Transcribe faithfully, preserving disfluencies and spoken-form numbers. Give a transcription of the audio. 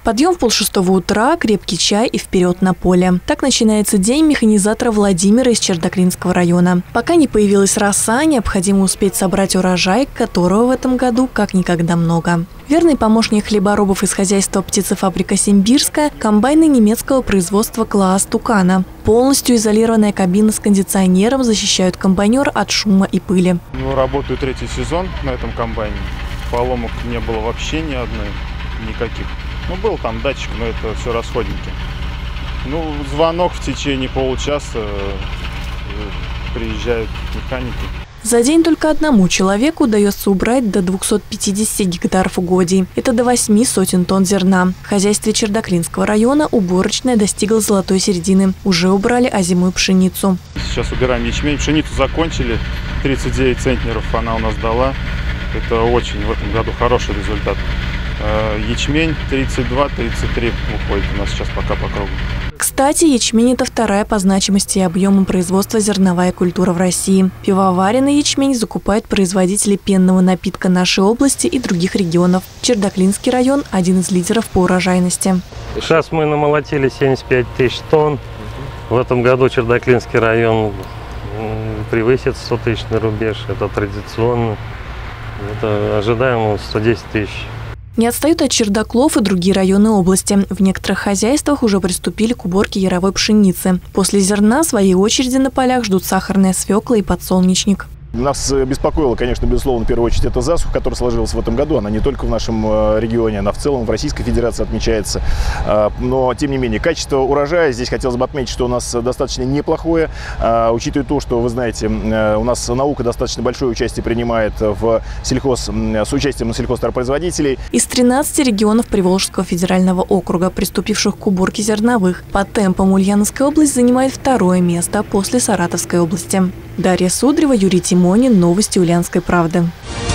Подъем в полшестого утра, крепкий чай и вперед на поле. Так начинается день механизатора Владимира из Чердаклинского района. Пока не появилась роса, необходимо успеть собрать урожай, которого в этом году как никогда много. Верный помощник хлеборобов из хозяйства птицефабрика «Симбирская» – комбайны немецкого производства класс «Тукана». Полностью изолированная кабина с кондиционером защищают комбайнер от шума и пыли. Ну, работаю третий сезон на этом комбайне. Поломок не было вообще ни одной, никаких. Ну, был там датчик, но это все расходники. Ну, звонок в течение получаса, приезжают механики. За день только одному человеку удается убрать до двухсот пятидесяти гектаров угодий. Это до восьми сотен тонн зерна. В хозяйстве Чердаклинского района уборочная достигла золотой середины. Уже убрали озимую пшеницу. Сейчас убираем ячмень. Пшеницу закончили. тридцать девять центнеров она у нас дала. Это очень в этом году хороший результат. Ячмень тридцать два — тридцать три уходит у нас сейчас пока по кругу. Кстати, ячмень – это вторая по значимости и объему производства зерновая культура в России. Пивоваренный ячмень закупают производители пенного напитка нашей области и других регионов. Чердаклинский район – один из лидеров по урожайности. Сейчас мы намолотили семьдесят пять тысяч тонн. В этом году Чердаклинский район превысит сто тысячный рубеж. Это традиционно. Это ожидаемо сто десять тысяч. Не отстают от Чердаклов и другие районы области. В некоторых хозяйствах уже приступили к уборке яровой пшеницы. После зерна, в своей очереди, на полях ждут сахарная свекла и подсолнечник. Нас беспокоило, конечно, безусловно, в первую очередь, это засуха, которая сложилась в этом году. Она не только в нашем регионе, она в целом в Российской Федерации отмечается. Но, тем не менее, качество урожая, здесь хотелось бы отметить, что у нас достаточно неплохое. Учитывая то, что, вы знаете, у нас наука достаточно большое участие принимает в сельхоз, с участием сельхозтоваропроизводителей. Из тринадцати регионов Приволжского федерального округа, приступивших к уборке зерновых, по темпам Ульяновская область занимает второе место после Саратовской области. Дарья Судрева, Юрий Тимонин. Новости Ульяновской правды.